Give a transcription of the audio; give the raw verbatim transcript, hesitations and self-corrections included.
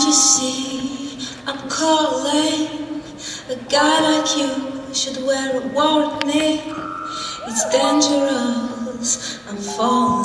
you see, I'm calling. A guy like you should wear a warning. It's dangerous, I'm falling.